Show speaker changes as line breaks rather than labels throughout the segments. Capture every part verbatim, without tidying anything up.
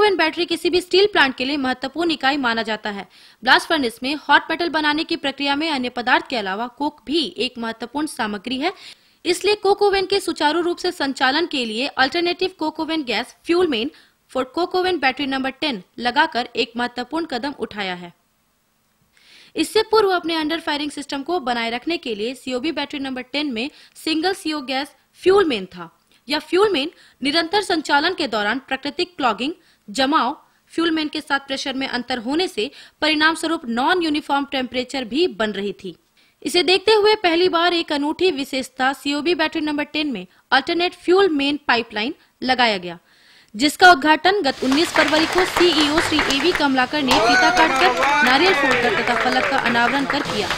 Oven battery किसी भी steel plant के लिए महत्वपूर्ण इकाई माना जाता है। ब्लास्ट फर्नेस में हॉट मेटल बनाने की प्रक्रिया में अन्य पदार्थ के अलावा कोक भी एक महत्वपूर्ण सामग्री है। इसलिए कोक ओवन के सुचारू रूप से संचालन के लिए alternative coke oven gas fuel main for coke oven battery number ten लगाकर एक महत्वपूर्ण कदम उठाया है। इससे पूर्व अपने अंडर फायरिंग सिस्टम को बनाए रखने के लिए सीओबी बैटरी नंबर टेन में single CO gas fuel main था। यह फ्यूल मेन निरंतर संचालन के दौरान प्राकृतिक क्लॉगिंग, जमाव, फ्यूल मेन के साथ प्रेशर में अंतर होने से परिणाम स्वरूप नॉन यूनिफॉर्म टेम्परेचर भी बन रही थी। इसे देखते हुए पहली बार एक अनूठी विशेषता सीओबी बैटरी नंबर टेन में अल्टरनेट फ्यूल मेन पाइपलाइन लगाया गया, जिसका उद्घाटन गत उन्नीस फरवरी को सीईओ श्री एवी कमलाकर ने फीता काटकर, नारियल फोड़कर तथा फलक का अनावरण कर किया।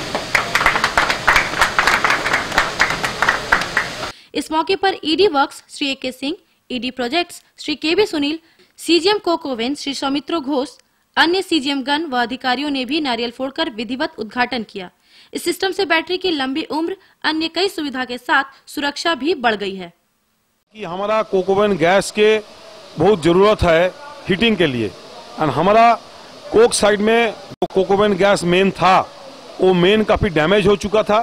इस मौके पर ईडी वर्क्स श्री ए के Singh, ED projects Shri K B Sunil, CGM coke oven Shri Soumitro Ghosh, अन्य सीजीएम गण व अधिकारियों ने भी नारियल फोड़कर विधिवत उद्घाटन किया। इस सिस्टम से बैटरी की लंबी उम्र, अन्य कई सुविधा के साथ सुरक्षा भी बढ़ गई है।
कि हमारा कोक ओवन गैस के बहुत जरूरत है हीटिंग के लिए, और हमारा कोक साइड में कोक ओवन गैस मेन था, वो मेन काफी डैमेज हो चुका था।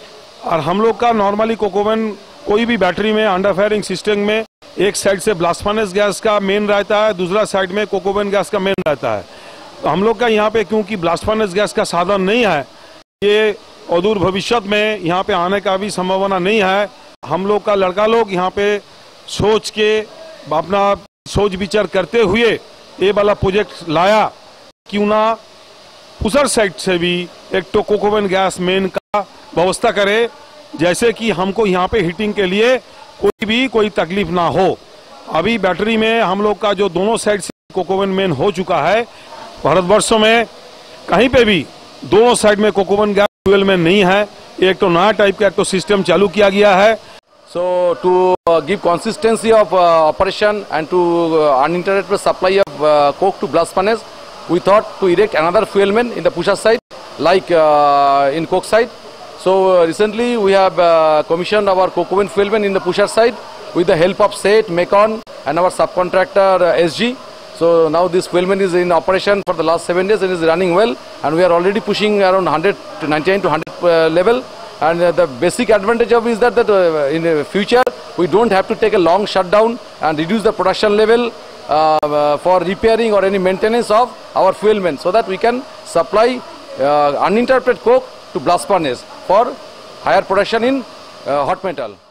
और हम लोग का नॉर्मली कोक ओवन कोई भी बैटरी में अंडर फायरिंग सिस्टम में एक साइड से ब्लास्ट फर्नेस गैस का मेन रहता है, दूसरा साइड में कोक ओवन गैस का मेन रहता है। तो हम लोग का यहाँ पे क्योंकि ब्लास्ट फर्नेस गैस का साधन नहीं है, ये अदूर भविष्य में यहाँ पे आने का भी संभावना नहीं है। हम लोग का लड़का लोग यहाँ पे सोच के अपना सोच विचार करते हुए ये वाला प्रोजेक्ट लाया, क्यों ना उधर साइड से भी एक तो कोक ओवन गैस मेन का व्यवस्था करे, जैसे कि हमको यहाँ पे हीटिंग के लिए कोई भी कोई तकलीफ ना हो। अभी बैटरी में हम लोग का जो दोनों साइड से कोक ओवन मेन हो चुका है, भारतवर्षों में कहीं पे भी दोनों साइड में कोक ओवन गैस फ्यूल मेन नहीं है। एक तो नया टाइप का एक तो सिस्टम चालू किया गया है।
So to uh, give consistency of uh, operation and to uh, uninterrupted supply of uh, coke to blast furnace, we thought to erect another fuel main in the pusher side, like uh, in coke side. So uh, recently we have uh, commissioned our coke oven fuel main in the pusher side with the help of SET, Mecon and our subcontractor uh, S G. So now this fuel main is in operation for the last seven days and is running well, and we are already pushing around one hundred to ninety-nine to one hundred uh, level. And uh, the basic advantage of is that, that uh, in the future we don't have to take a long shutdown and reduce the production level uh, uh, for repairing or any maintenance of our fuel main, so that we can supply uh, uninterrupted coke to blast furnace for higher production in uh, hot metal.